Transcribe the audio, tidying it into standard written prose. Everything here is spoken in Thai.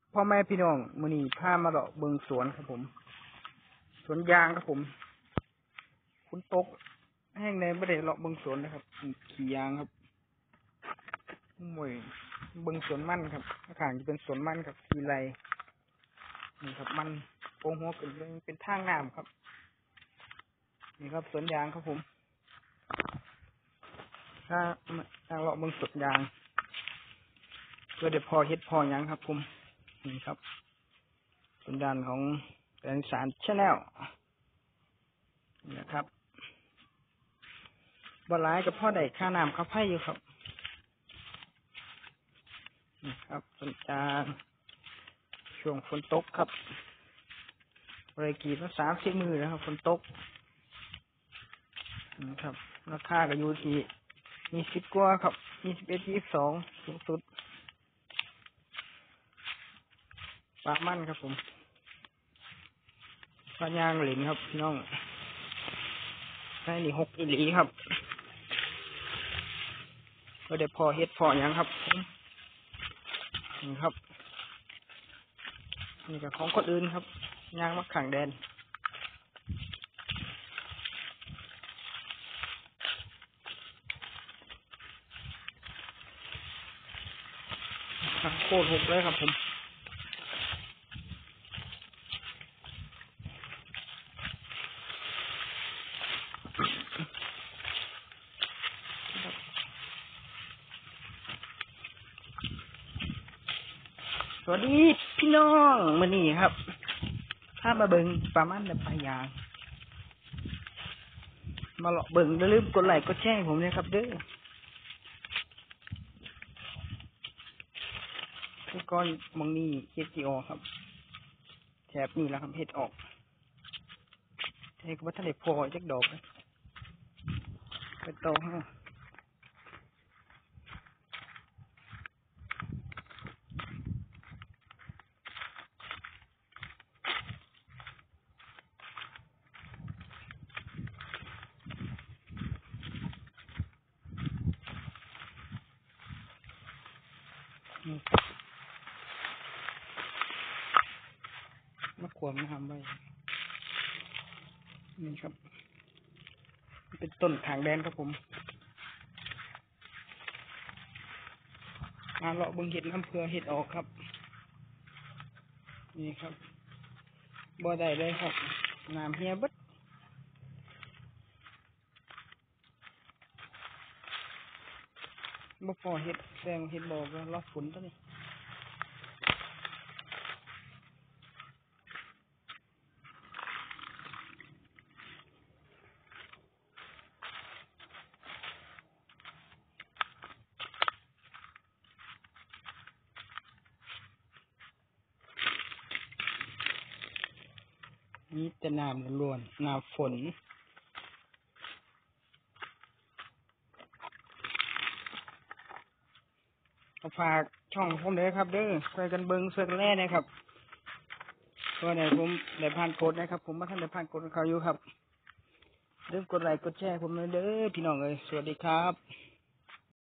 พ่อแม่พี่น้องมื้อนี้พามาเลาะเบิ่งสวนครับผมสวนยางครับผมฝนตกแห้งในบ่ได้เลาะเบิ่งสวนนะครับขี่ยางครับโอ้ยเบิ่งสวนมันครับข้างๆจะเป็นสวนมันครับทีไรนี่ครับมันโป่งหัวขึ้นเป็นทางน้ำครับนี่ครับสวนยางครับผมถ้าเลาะเบิ่งสวนยางเพื่อได้พอเฮ็ดพอหยังครับผมนี่ครับสัญญาณของแสงสารชาแนลนี่นะครับบ่หลายกับพ่อได้ค่าน้ำค่าไฟอยู่ครับนี่ครับสัญญาณช่วงฝนตกครับบริกีมา30 มื้อแล้วครับฝนตกนี่ครับราคาก็อยู่ที่20 กว่าครับ21 22สูงสุดปลามันครับผมปลายางเหลินครับพี่น้องให้นี่6 อีหลีครับก็ได้พอเฮ็ดพอหยังครับนี่ครับนี่ก็ของคนอื่นครับยางมาขังแดนโคตรหกเลยครับผมสวัสดีพี่น้องมื้อนี้ครับถ้ามาเบิ่งปลามันและปลายางมาเลาะเบิ่งอย่าลืมกดไลค์กดแชร์ให้ผมด้วยครับเด้อทุกคนมองนี่เฮ็ดสิออกครับแถบนี้แล้วครับเฮ็ดออกเฮ็ดก็บ่ทันได้พอจักดอกเลยไปต่อฮะมาขวมน้ำไว้นี่ครับเป็นต้นขางแดนครับผมมาเลาะเบิ่งเห็ดน้ำเพื่อเห็ดออกครับนี่ครับบ่ได้เลยครับน้ำเฮียเบิดบ่พอเห็ดแซงเห็ดบ่ก็รอฝนตัวนี้นี่แต่น้ำล้วนน้ำฝนฝากช่องผมเลยครับเด้อช่วยกันเบิ่งช่วยกันแล่นะครับก็เนี่ยผมได้ผ่านกดนะครับผมมาท่านได้ผ่านกดเขาอยู่ครับลืมกดไลค์กดแชร์ผมเลยเด้อพี่น้องเอ้ยสวัสดีครับ